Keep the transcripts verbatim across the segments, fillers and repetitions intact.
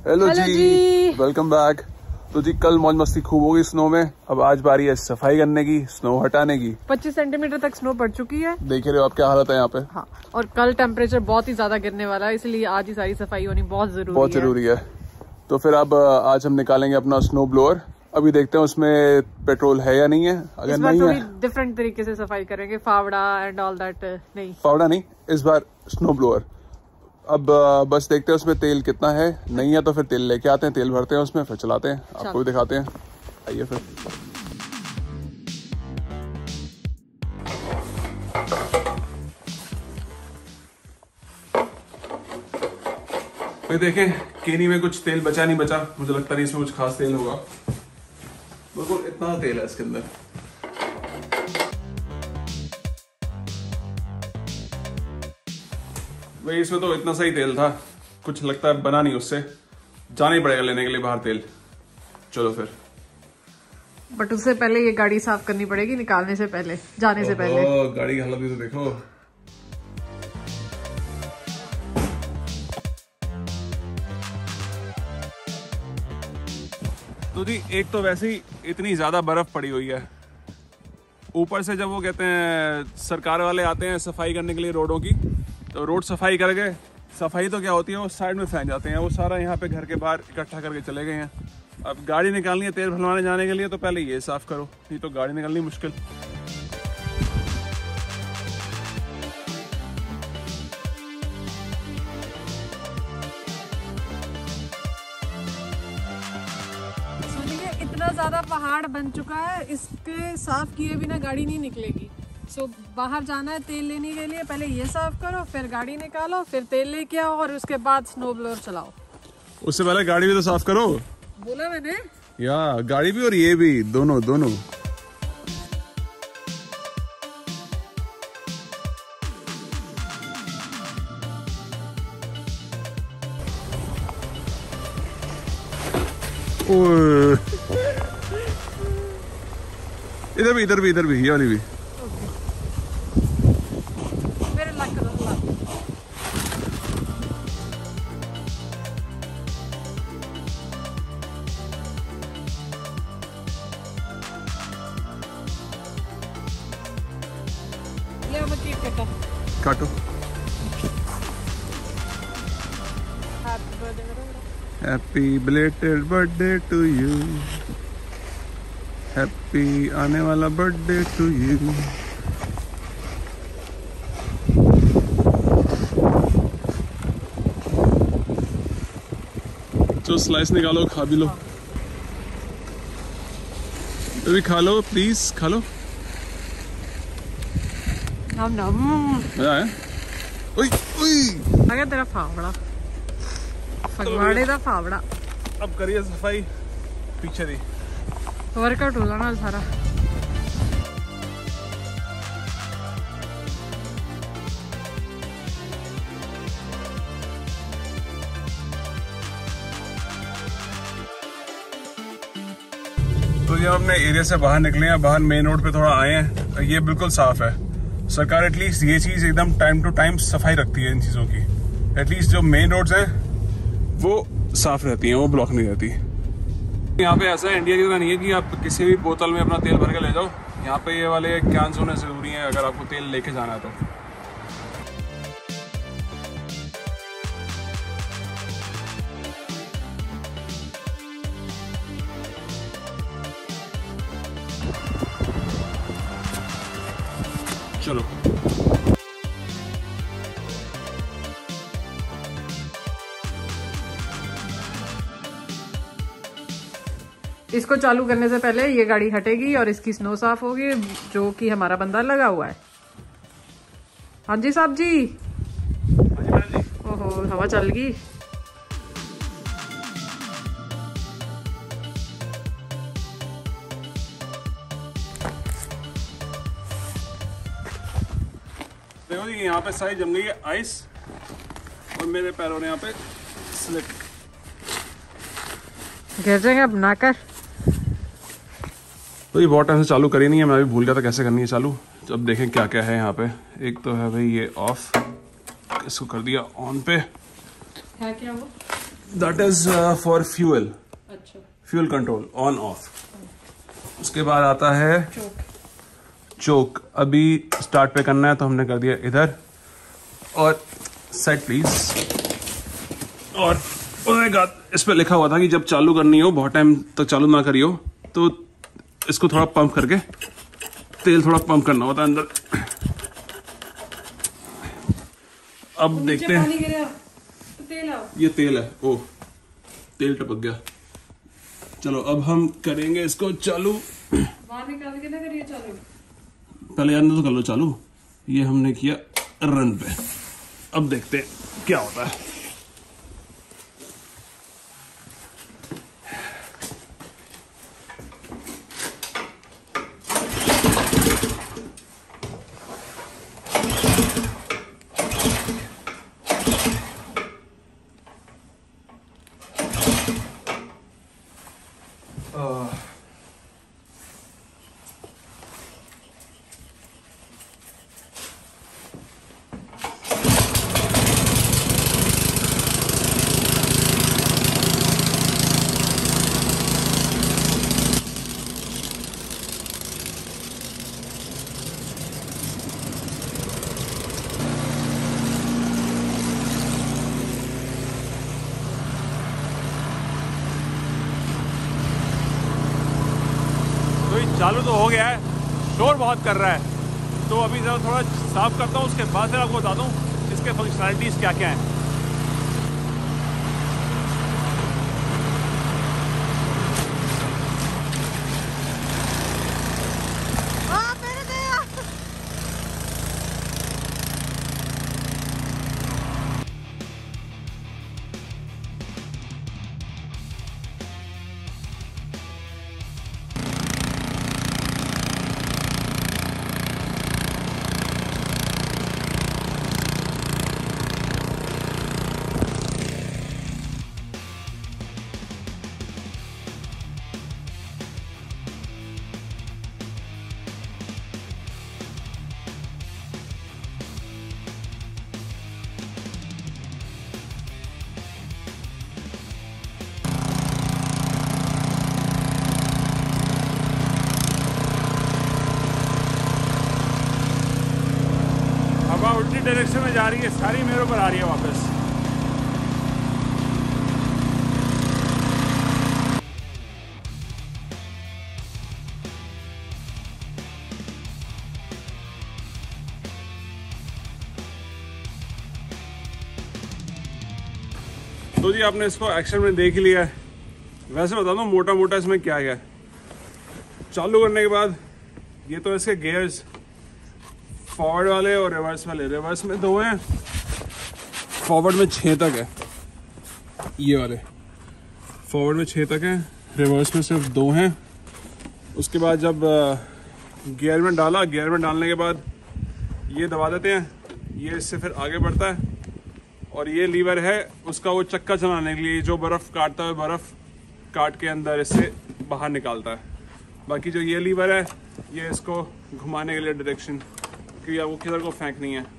Hello जी, welcome back. तो जी कल मौज मस्ती खूब होगी स्नो में, अब आज बारी है सफाई करने की, स्नो हटाने की। पच्चीस सेंटीमीटर तक स्नो पड़ चुकी है, देख रहे हो आप क्या हालत है यहाँ पे। हाँ, और कल टेम्परेचर बहुत ही ज्यादा गिरने वाला है, इसलिए आज ही सारी सफाई होनी बहुत जरूरी बहुत जरूरी है। तो फिर अब आज हम निकालेंगे अपना स्नो ब्लोअर। अभी देखते हैं उसमें पेट्रोल है या नहीं है। अगर इस बार नहीं थोड़ी है डिफरेंट तरीके से सफाई करेंगे, फावड़ा एंड ऑल दैट नहीं, फावड़ा नहीं, इस बार स्नो ब्लोअर। अब बस देखते हैं उसमें तेल कितना है, नहीं है तो फिर तेल लेके आते हैं, तेल भरते हैं उसमें, फिर चलाते हैं, आपको भी दिखाते हैं। आइए फिर। भाई देखें केनी में कुछ तेल बचा नहीं बचा, मुझे लगता नहीं इसमें कुछ खास तेल होगा, बिल्कुल इतना तेल है इसके अंदर। भाई इसमें तो इतना सही तेल था, कुछ लगता है बना नहीं, उससे जाना ही पड़ेगा लेने के लिए बाहर तेल। चलो फिर। बट उससे पहले ये गाड़ी साफ करनी पड़ेगी, निकालने से पहले, जाने से पहले। गाड़ी की हालत भी तो देखो। तो जी एक तो वैसे ही इतनी ज्यादा बर्फ पड़ी हुई है, ऊपर से जब वो कहते हैं सरकार वाले आते हैं सफाई करने के लिए रोडों की, तो रोड सफाई कर गए, सफाई तो क्या होती है वो साइड में फेंक जाते हैं, वो सारा यहाँ पे घर के बाहर इकट्ठा करके चले गए हैं। अब गाड़ी निकालनी है तेल भरवाने जाने के लिए, तो पहले ये साफ करो, नहीं तो गाड़ी निकालनी मुश्किल। इतना ज्यादा पहाड़ बन चुका है, इसके साफ किए बिना गाड़ी नहीं निकलेगी। सो so, बाहर जाना है तेल लेने के लिए, पहले ये साफ करो, फिर गाड़ी निकालो, फिर तेल लेके आओ, और उसके बाद स्नो ब्लोअर चलाओ। उससे पहले गाड़ी भी तो साफ करो, बोला मैंने। या गाड़ी भी और ये भी, दोनों दोनों। इधर भी इधर भी इधर भी, ये वाली भी। काटो। Happy belated birthday to you, happy आने वाला बर्थडे टू यू। तो स्लाइस निकालो, खा भी लो, अभी खा लो प्लीज, खा लो। नम नम। मजा आया? ओई ओई। आ गया तेरा फावड़ा, फगवाड़े दा फावड़ा। अब करिए सफाई पीछे दी। वर्कआउट होला ना सारा। तो जब अपने एरिया से बाहर निकले हैं, बाहर मेन रोड पे थोड़ा आए हैं, तो ये बिल्कुल साफ है। सरकार एटलीस्ट ये चीज एकदम टाइम टू टाइम सफाई रखती है इन चीजों की। एटलीस्ट जो मेन रोड्स हैं वो साफ रहती हैं, वो ब्लॉक नहीं रहती। यहाँ पे ऐसा है, इंडिया की तरह नहीं है कि आप किसी भी बोतल में अपना तेल भर के ले जाओ। यहाँ पे ये वाले कैंस होने जरूरी हैं अगर आपको तेल लेके जाना है तो। चलो इसको चालू करने से पहले ये गाड़ी हटेगी और इसकी स्नो साफ होगी, जो कि हमारा बंदा लगा हुआ है। हाँ जी साहब जी। ओहो हवा चल गई। देखो जी यहाँ पे सारी जम गई है आइस, और मेरे पैरों ने यहाँ पे स्लिप। गिर जाएंगे अब ना कर। तो ये बहुत टाइम से चालू करी नहीं है, मैं भी भूल गया था कैसे करनी है चालू। तो अब देखें क्या क्या है यहाँ पे। एक तो है भाई ये ऑफ, इसको कर दिया ऑन पे। है क्या वो? दैट इज फॉर फ्यूल, अच्छा फ्यूल कंट्रोल ऑन ऑफ। उसके बाद आता है चोक। चोक अभी स्टार्ट पे करना है तो हमने कर दिया इधर, और सेट प्लीज। और इस पे लिखा हुआ था कि जब चालू करनी हो, बहुत टाइम तक चालू ना करी हो, तो इसको थोड़ा पंप करके तेल थोड़ा पंप करना होता है अंदर। अब देखते हैं, पानी गिरा तो तेल आओ। ये तेल है, ओह तेल टपक गया। चलो अब हम करेंगे इसको चालू। बाहर निकाल के ना करिए चालू, पहले अंदर तो कर लो चालू। ये हमने किया रन पे, अब देखते हैं क्या होता है। चालू तो हो गया है, शोर बहुत कर रहा है, तो अभी जरा थोड़ा साफ करता हूँ, उसके बाद फिर आपको बता दूँ इसके फंक्शनैलिटीज़ क्या क्या हैं। उल्टी डायरेक्शन में जा रही है, सारी मेरे ऊपर आ रही है वापस। तो जी आपने इसको एक्शन में देख लिया है। वैसे बता दूं मोटा मोटा इसमें क्या है। चालू करने के बाद ये तो इसके गियर्स फॉरवर्ड वाले और रिवर्स वाले, रिवर्स में दो हैं, फॉरवर्ड में छः तक है। ये वाले फॉरवर्ड में छः तक हैं, रिवर्स में सिर्फ दो हैं। उसके बाद जब गियर में डाला, गियर में डालने के बाद ये दबा देते हैं, ये इससे फिर आगे बढ़ता है। और ये लीवर है उसका वो चक्का चलाने के लिए, जो बर्फ़ काटता है बर्फ़ काट के अंदर इससे बाहर निकालता है। बाकी जो ये लीवर है ये इसको घुमाने के लिए डायरेक्शन, क्योंकि वो किधर को फेंक नहीं है।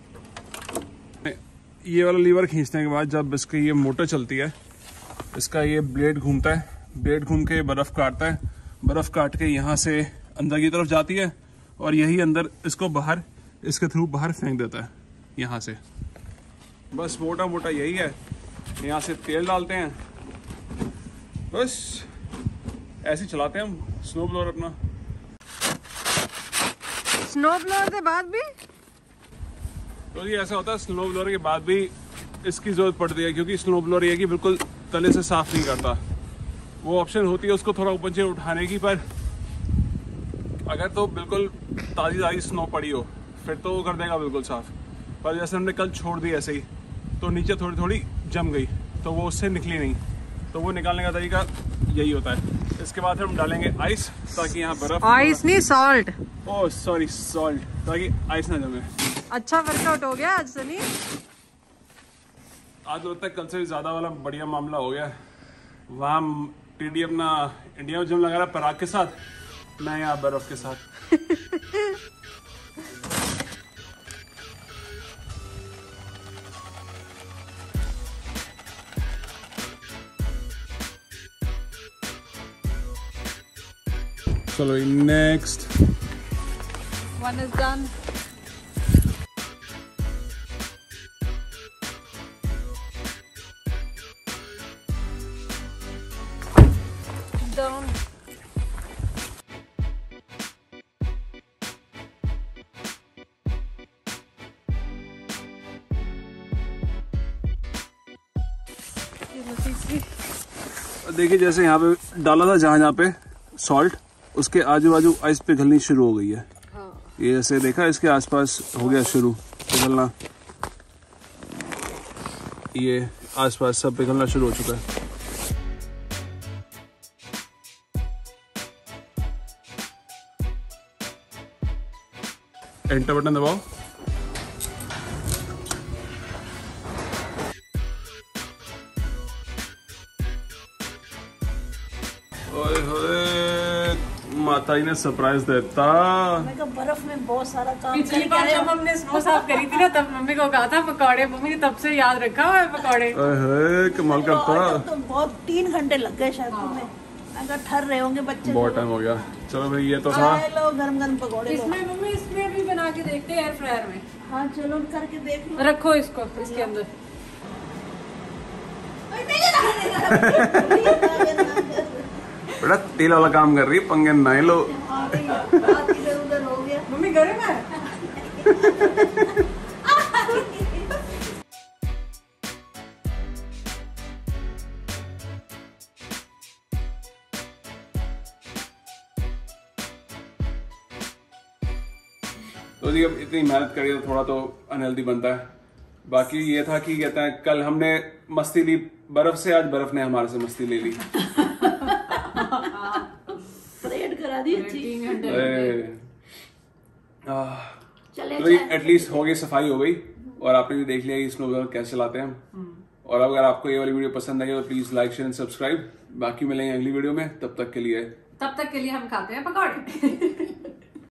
ये वाला लीवर खींचने के बाद जब इसकी ये मोटर चलती है, इसका ये ब्लेड घूमता है, ब्लेड घूम के बर्फ़ काटता है, बर्फ़ काट के यहाँ से अंदर की तरफ जाती है और यही अंदर इसको बाहर इसके थ्रू बाहर फेंक देता है यहाँ से। बस मोटा मोटा यही है। यहाँ से तेल डालते हैं, बस ऐसे ही चलाते हैं हम स्नो ब्लोअर अपना। स्नो ब्लोअर के बाद भी तो ये ऐसा होता है, स्नो ब्लोअर के बाद भी इसकी ज़रूरत पड़ती है, क्योंकि स्नो ब्लोअर ये कि बिल्कुल तले से साफ़ नहीं करता। वो ऑप्शन होती है उसको थोड़ा ऊपर से उठाने की, पर अगर तो बिल्कुल ताज़ी ताज़ी स्नो पड़ी हो फिर तो वो कर देगा बिल्कुल साफ़। पर जैसे हमने कल छोड़ दी ऐसे ही, तो नीचे थोड़ी थोड़ी जम गई तो वो उससे निकली नहीं, तो वो निकालने का तरीका यही होता है। इसके बाद हम डालेंगे आइस, ताकि यहाँ बर्फ, आइस नहीं सॉल्ट, ओह सॉरी सॉल्ट, ताकि आइस ना जमे। अच्छा वर्कआउट हो गया आज सनी। आज लगता है कल से ज़्यादा वाला बढ़िया मामला हो गया। वहाँ टीडी अपना इंडिया में जिम लगा रहा पराग के साथ, मैं यहाँ बर्फ के साथ। चलो next one is done. Down. देखिए जैसे यहाँ पे डाला था जहाँ जहाँ पे सॉल्ट, उसके आजू बाजू आइस पिघलनी शुरू हो गई है। हाँ। ये जैसे देखा इसके आसपास हो गया शुरू पिघलना, ये आसपास सब पिघलना शुरू हो चुका है। एंटर बटन दबाओ। ओए होए, माता जी ने सरप्राइज देता। बर्फ में बहुत सारा काम। पिछली बार जब हमने स्नो साफ करी थी ना, तब मम्मी को कहा था पकौड़े, मम्मी ने तब से याद रखा हुआ है पकौड़े। ओए होए, कमाल करता। तो बहुत तीन घंटे लग गए शायद तुम्हें, अगर ठर रहे होंगे बच्चे। बहुत टाइम हो गया। चलो भाई ये तो था। लो गरम गरम पकौड़े। इसमें मम्मी इसमें भी बना के देखते हैं एयर फ्रायर में। हाँ चलो करके देख लो। रखो इसको इसके अंदर। बेटा तेल वाला काम कर रही है, पंगे नहीं लो। इधर उधर हो गया। मम्मी गर्म है। तो जी अब इतनी मेहनत करी तो थोड़ा तो अनहेल्दी बनता है। बाकी ये था कि कहते हैं कल हमने मस्ती ली बर्फ से, आज बर्फ ने हमारे से मस्ती ले ली। परेड करा दी अच्छी। तीन घंटे चले तो एटलीस्ट हो गई, सफाई हो गई और आपने भी देख लिया कि स्नो ब्लोअर कैसे चलाते हैं हम। और अगर आपको ये वाली वीडियो पसंद आई तो please like share and subscribe. बाकी मिलेंगे अगली वीडियो में, तब तक के लिए तब तक के लिए हम खाते हैं पकौड़े।